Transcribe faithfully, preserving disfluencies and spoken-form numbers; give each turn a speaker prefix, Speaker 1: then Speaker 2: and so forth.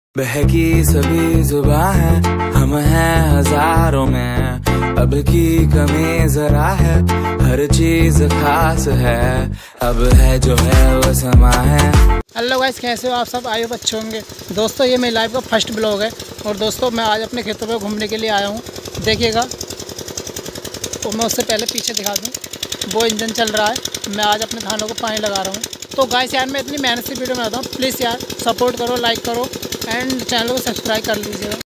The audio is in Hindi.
Speaker 1: बहकी सभी जुबां है, हम हैं हजारों में, अब की कमी जरा है, हर चीज खास है, अब है जो है वो समा है।
Speaker 2: हेलो गाइस, कैसे हो आप सब? आए हो अच्छे होंगे। दोस्तों ये मेरी लाइफ का फर्स्ट ब्लॉग है और दोस्तों मैं आज अपने खेतों में घूमने के लिए आया हूँ। देखिएगा, तो मैं उससे पहले पीछे दिखा दूँ, वो इंजन चल रहा है। मैं आज अपने धानों को पानी लगा रहा हूँ। तो गाइस यार, मैं इतनी मेहनत से वीडियो बनाता हूँ, प्लीज़ यार सपोर्ट करो, लाइक करो एंड चैनल को सब्सक्राइब कर लीजिएगा।